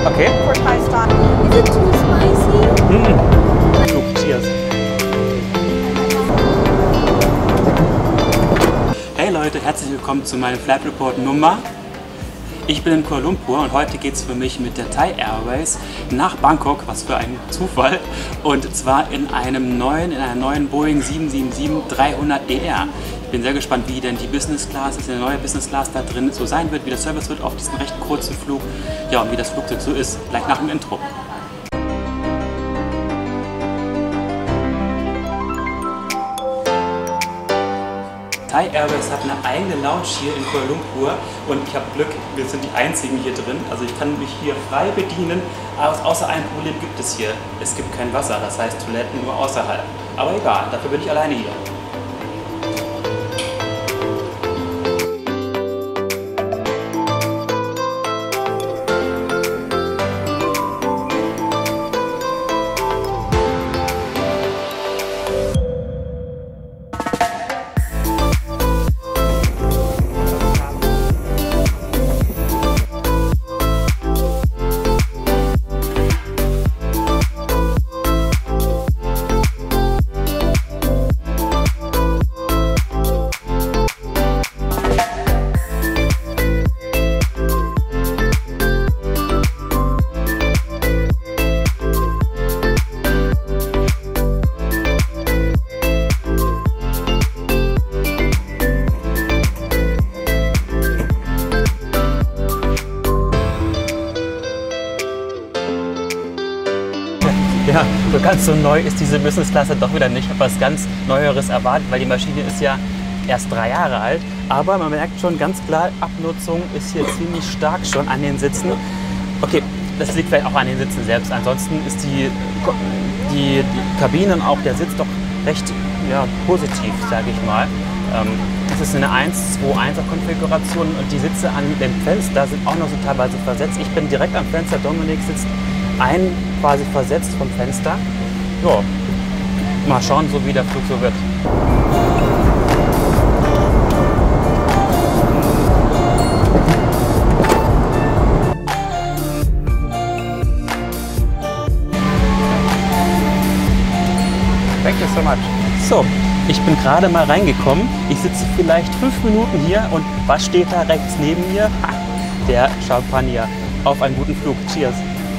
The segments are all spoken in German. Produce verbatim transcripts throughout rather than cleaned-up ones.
Okay. For Thai style. Is it too spicy? Mm. Flug, cheers. Hey Leute, herzlich willkommen zu meinem Flight Report Nummer. Ich bin in Kuala Lumpur und heute geht es für mich mit der Thai Airways nach Bangkok, was für ein Zufall, und zwar in einem neuen, in einer neuen Boeing sieben sieben sieben dreihundert E R. Ich bin sehr gespannt, wie denn die Business Class, ist eine neue Business Class da drin so sein wird, wie der Service wird auf diesen recht kurzen Flug, ja, und wie das Flugzeug so ist, gleich nach dem Intro. Thai Airways hat eine eigene Lounge hier in Kuala Lumpur und ich habe Glück, wir sind die einzigen hier drin. Also ich kann mich hier frei bedienen, aber außer einem Problem gibt es hier. Es gibt kein Wasser, das heißt Toiletten nur außerhalb. Aber egal, dafür bin ich alleine hier. Ja, so ganz so neu ist diese Business-Klasse doch wieder nicht. Ich habe was ganz Neueres erwartet, weil die Maschine ist ja erst drei Jahre alt. Aber man merkt schon ganz klar, Abnutzung ist hier ziemlich stark schon an den Sitzen. Okay, das liegt vielleicht auch an den Sitzen selbst. Ansonsten ist die, die, die Kabine und auch der Sitz doch recht ja, positiv, sage ich mal. Es ist eine eins zwei eins Konfiguration und die Sitze an dem Fenster sind auch noch so teilweise versetzt. Ich bin direkt am Fenster, Dominik sitzt ein quasi versetzt vom Fenster. Ja, mal schauen, so wie der Flug so wird. Thank you so much. So, ich bin gerade mal reingekommen. Ich sitze vielleicht fünf Minuten hier und was steht da rechts neben mir? Ha, der Champagner. Auf einen guten Flug. Cheers.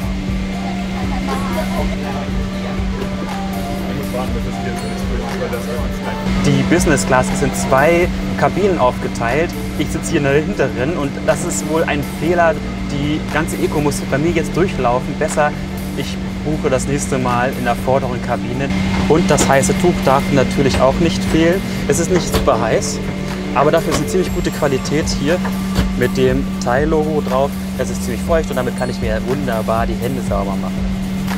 Die Business Class ist in zwei Kabinen aufgeteilt. Ich sitze hier in der hinteren und das ist wohl ein Fehler. Die ganze Eco muss bei mir jetzt durchlaufen. Besser, ich buche das nächste Mal in der vorderen Kabine. Und das heiße Tuch darf natürlich auch nicht fehlen. Es ist nicht super heiß, aber dafür ist eine ziemlich gute Qualität hier mit dem Thai-Logo drauf. Es ist ziemlich feucht und damit kann ich mir wunderbar die Hände sauber machen.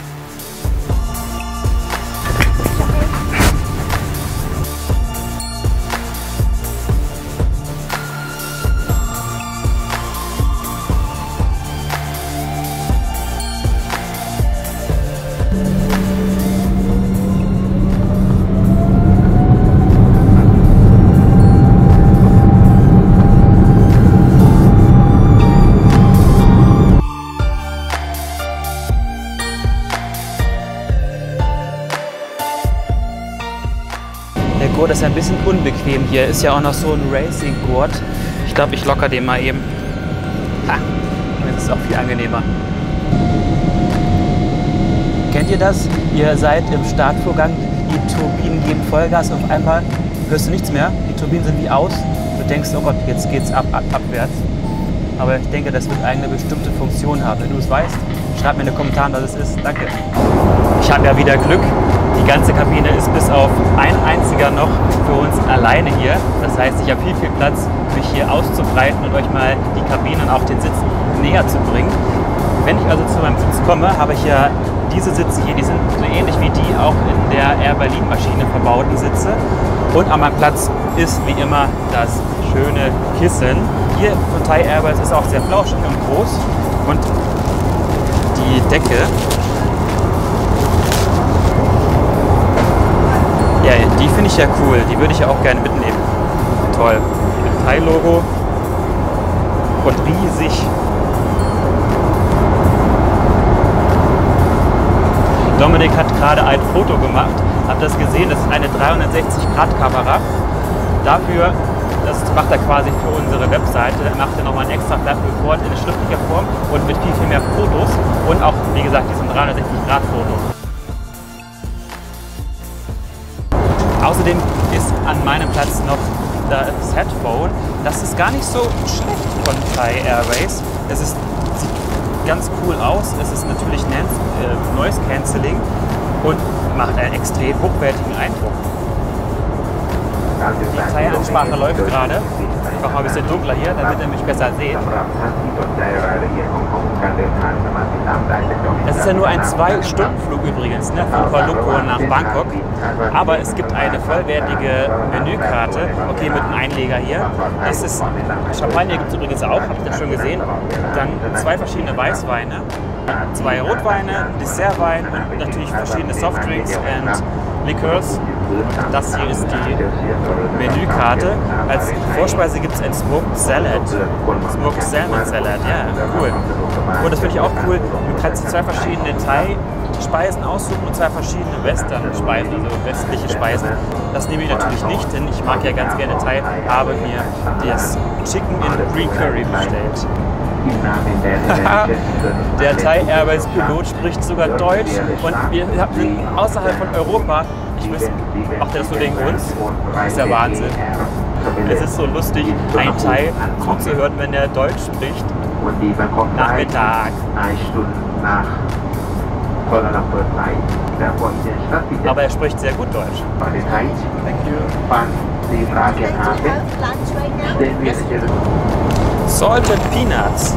Der Gurt ist ein bisschen unbequem hier. Ist ja auch noch so ein Racing-Gurt. Ich glaube, ich locker den mal eben. Ha, das ist auch viel angenehmer. Kennt ihr das? Ihr seid im Startvorgang, die Turbinen geben Vollgas, auf einmal hörst du nichts mehr. Die Turbinen sind wie aus. Du denkst, oh Gott, jetzt geht's ab, ab, abwärts. Aber ich denke, das wird eine bestimmte Funktion haben. Wenn du es weißt, schreib mir in den Kommentaren, was es ist. Danke. Ich habe ja wieder Glück. Die ganze Kabine ist bis auf ein einziger noch für uns alleine hier. Das heißt, ich habe viel, viel Platz, mich hier auszubreiten und euch mal die Kabine und auch den Sitz näher zu bringen. Wenn ich also zu meinem Sitz komme, habe ich ja diese Sitze hier, die sind so ähnlich wie die auch in der Air Berlin Maschine verbauten Sitze. Und an meinem Platz ist wie immer das schöne Kissen. Hier von Thai Airways ist auch sehr flauschig und groß. Und die Decke, ja, die finde ich ja cool. Die würde ich ja auch gerne mitnehmen. Toll. Mit Thai-Logo und riesig. Dominik hat gerade ein Foto gemacht, habt das gesehen, das ist eine dreihundertsechzig Grad Kamera. Dafür, das macht er quasi für unsere Webseite, da macht er nochmal ein extra Blatt Report in schriftlicher Form und mit viel, viel mehr Fotos und auch, wie gesagt, diesen dreihundertsechzig Grad Foto. Außerdem ist an meinem Platz noch das Headphone. Das ist gar nicht so schlecht von Thai Airways. Es ist, sieht ganz cool aus. Es ist natürlich Noise Cancelling und macht einen extrem hochwertigen Eindruck. Die Thai-Ansprache läuft gerade. Ich mache mal ein bisschen dunkler hier, damit ihr mich besser seht. Das ist ja nur ein zwei-Stunden-Flug übrigens, ne, von Kuala Lumpur nach Bangkok. Aber es gibt eine vollwertige Menükarte, okay, mit einem Einleger hier. Das ist, Champagner gibt es übrigens auch, habt ihr schon gesehen. Dann zwei verschiedene Weißweine, zwei Rotweine, Dessertwein und natürlich verschiedene Softdrinks und Liqueurs. Das hier ist die Menükarte. Als Vorspeise gibt es ein Smoked Salad. Smoked Salmon Salad, ja, cool. Und das finde ich auch cool. Du kannst zwei verschiedene Thai-Speisen aussuchen und zwei verschiedene Western-Speisen, also westliche Speisen. Das nehme ich natürlich nicht, denn ich mag ja ganz gerne Thai. Habe mir das Chicken in Green Curry bestellt. Der Thai Airways Pilot spricht sogar Deutsch und wir sind außerhalb von Europa. Ich weiß, macht er das nur wegen uns? Das ist ja Wahnsinn. Es ist so lustig, ein Thai zuzuhören, wenn er Deutsch spricht. Nachmittag. Aber er spricht sehr gut Deutsch. Thank you. Yes. Salted Peanuts.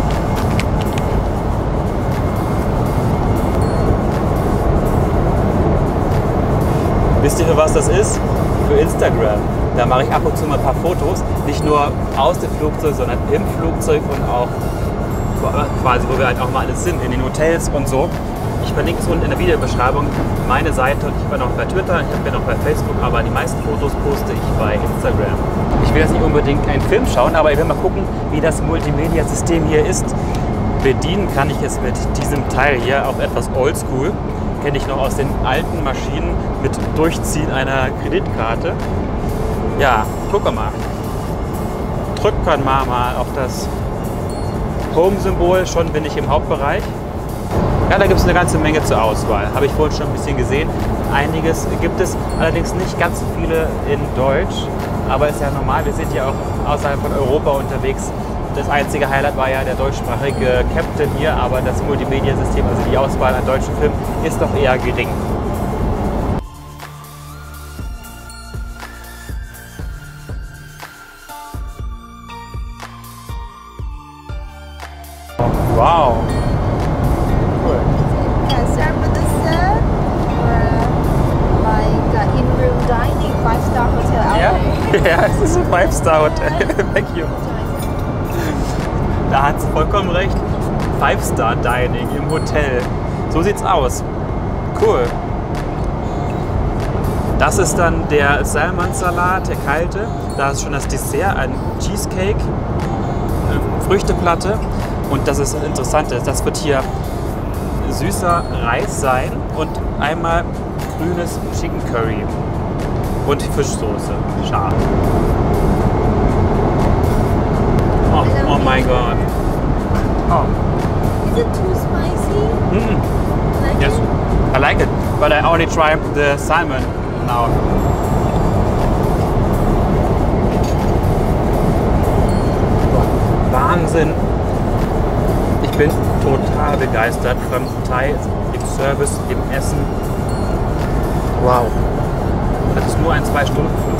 Wisst ihr, für was das ist? Für Instagram. Da mache ich ab und zu mal ein paar Fotos, nicht nur aus dem Flugzeug, sondern im Flugzeug und auch quasi, wo wir halt auch mal alles sind, in den Hotels und so. Ich verlinke es unten in der Videobeschreibung, meine Seite, und ich bin auch bei Twitter, ich bin auch bei Facebook, aber die meisten Fotos poste ich bei Instagram. Ich will jetzt nicht unbedingt einen Film schauen, aber ich will mal gucken, wie das Multimedia-System hier ist. Bedienen kann ich es mit diesem Teil hier, auch etwas oldschool. Kenne ich noch aus den alten Maschinen mit Durchziehen einer Kreditkarte. Ja, guck mal. Drückt man mal, mal auf das Home-Symbol, schon bin ich im Hauptbereich. Ja, da gibt es eine ganze Menge zur Auswahl. Habe ich vorhin schon ein bisschen gesehen. Einiges gibt es, allerdings nicht ganz so viele in Deutsch. Aber ist ja normal, wir sind ja auch außerhalb von Europa unterwegs. Das einzige Highlight war ja der deutschsprachige Captain hier, aber das Multimedia-System, also die Auswahl an deutschen Filmen, ist doch eher gering. Wow! Cool. Can serve with dessert or like uh, in-room dining, five-star hotel. Ja, ja, es ist ein Five-Star-Hotel. Thank you. Da hat sie vollkommen recht. Five-Star-Dining im Hotel. So sieht's aus. Cool. Das ist dann der Salmon-Salat, der kalte. Da ist schon das Dessert, ein Cheesecake, eine Früchteplatte. Und das ist das Interessante, das wird hier süßer Reis sein und einmal grünes Chicken Curry und Fischsoße, scharf. Oh, oh mein Gott. Oh. Is it too spicy? Mm. Like Yes, it? I like it, but I only tried the salmon now. Wahnsinn. Ich bin total begeistert von Thai, im Service, im Essen. Wow. Das ist nur ein Zwei-Stunden-Flug.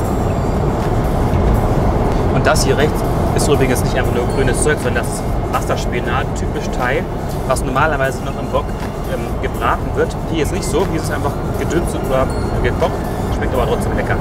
Und das hier rechts ist übrigens nicht einfach nur grünes Zeug, sondern das ist Wasserspinat, typisch Thai, was normalerweise noch im Wok ähm, gebraten wird. Hier ist nicht so, hier ist es einfach gedünstet oder gekocht. Schmeckt aber trotzdem lecker.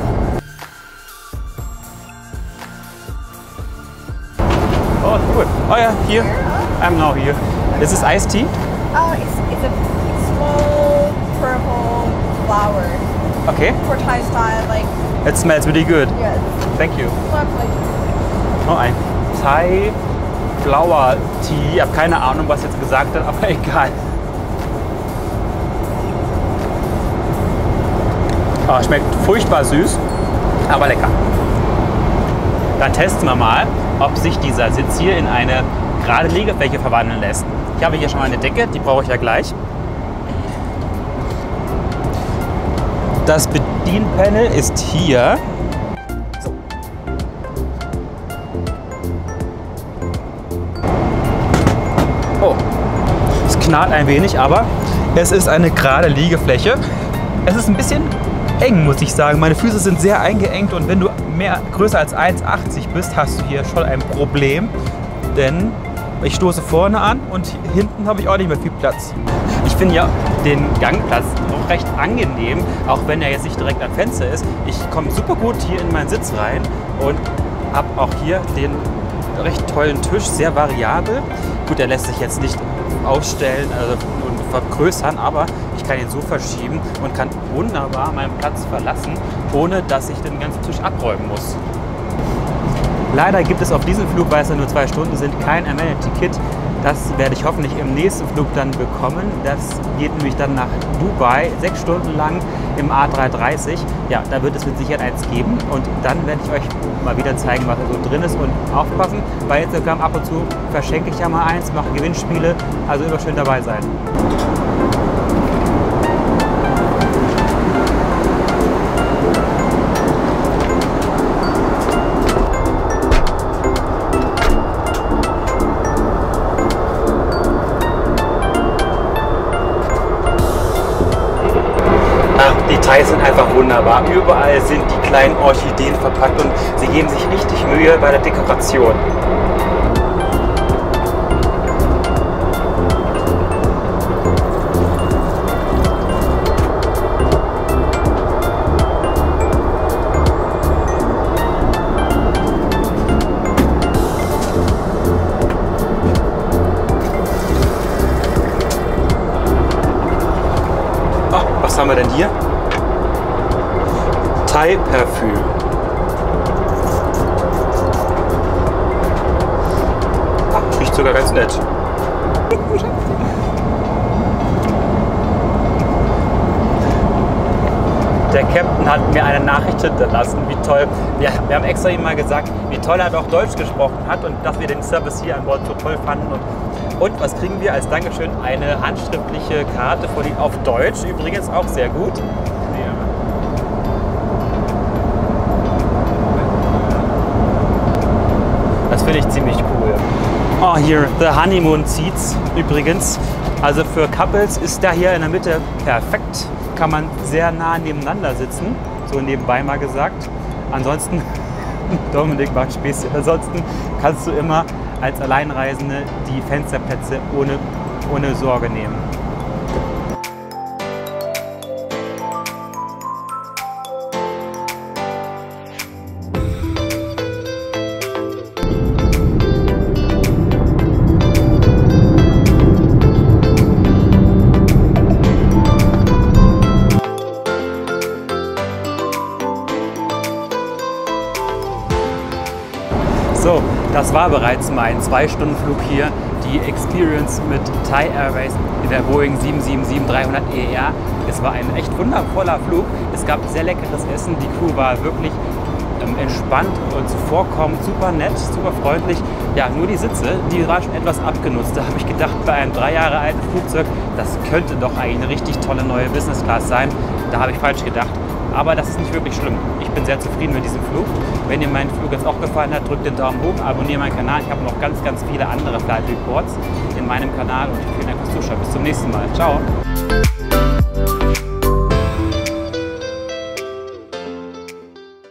Oh, cool. Oh ja, hier. I'm now here. This is iced tea? Oh, it's, it's a small purple flower. Okay. For Thai style, like, It smells really good. yes. Thank you. Lovely. Oh, ein Thai Flower Tea. Ich habe keine Ahnung, was jetzt gesagt hat, aber egal. Oh, schmeckt furchtbar süß, aber lecker. Dann testen wir mal, ob sich dieser Sitz hier in eine gerade Liegefläche verwandeln lässt. Ich habe hier schon mal eine Decke, die brauche ich ja gleich. Das Bedienpanel ist hier. So. Oh, es knarrt ein wenig, aber es ist eine gerade Liegefläche. Es ist ein bisschen eng, muss ich sagen. Meine Füße sind sehr eingeengt und wenn du mehr größer als eins achtzig bist, hast du hier schon ein Problem, denn ich stoße vorne an und hinten habe ich auch nicht mehr viel Platz. Ich finde ja den Gangplatz auch recht angenehm, auch wenn er jetzt nicht direkt am Fenster ist. Ich komme super gut hier in meinen Sitz rein und habe auch hier den recht tollen Tisch, sehr variabel. Gut, der lässt sich jetzt nicht ausstellen also, und vergrößern, aber ich kann ihn so verschieben und kann wunderbar meinen Platz verlassen, ohne dass ich den ganzen Tisch abräumen muss. Leider gibt es auf diesem Flug, weil es ja nur zwei Stunden sind, kein Amenity-Kit. Das werde ich hoffentlich im nächsten Flug dann bekommen. Das geht nämlich dann nach Dubai, sechs Stunden lang im A drei dreißig. Ja, da wird es mit Sicherheit eins geben. Und dann werde ich euch mal wieder zeigen, was da so drin ist. Und aufpassen, bei Instagram ab und zu verschenke ich ja mal eins, mache Gewinnspiele. Also immer schön dabei sein. Die Details sind einfach wunderbar. Überall sind die kleinen Orchideen verpackt und sie geben sich richtig Mühe bei der Dekoration. Oh, was haben wir denn hier? Thai-Parfüm. Ah, riecht sogar ganz nett. Der Captain hat mir eine Nachricht hinterlassen, wie toll. Wir, wir haben extra ihm mal gesagt, wie toll er doch Deutsch gesprochen hat und dass wir den Service hier an Bord so toll fanden. Und, und was kriegen wir als Dankeschön? Eine handschriftliche Karte von ihm auf Deutsch, übrigens auch sehr gut. Das finde ich ziemlich cool. Oh, hier, The Honeymoon Seats übrigens. Also für Couples ist der hier in der Mitte perfekt. Kann man sehr nah nebeneinander sitzen, so nebenbei mal gesagt. Ansonsten, Dominik macht Späßchen, ansonsten kannst du immer als Alleinreisende die Fensterplätze ohne, ohne Sorge nehmen. So, das war bereits mein zwei Stunden Flug hier, die Experience mit Thai Airways in der Boeing sieben sieben sieben dreihundert E R. Es war ein echt wundervoller Flug. Es gab sehr leckeres Essen. Die Crew war wirklich ähm, entspannt und zuvorkommend, super nett, super freundlich. Ja, nur die Sitze, die waren schon etwas abgenutzt. Da habe ich gedacht, bei einem drei Jahre alten Flugzeug, das könnte doch eigentlich eine richtig tolle neue Business Class sein. Da habe ich falsch gedacht. Aber das ist nicht wirklich schlimm. Ich bin sehr zufrieden mit diesem Flug. Wenn dir mein Flug jetzt auch gefallen hat, drückt den Daumen hoch, abonniere meinen Kanal. Ich habe noch ganz, ganz viele andere Flight Reports in meinem Kanal und vielen Dank fürs Zuschauen. Bis zum nächsten Mal. Ciao.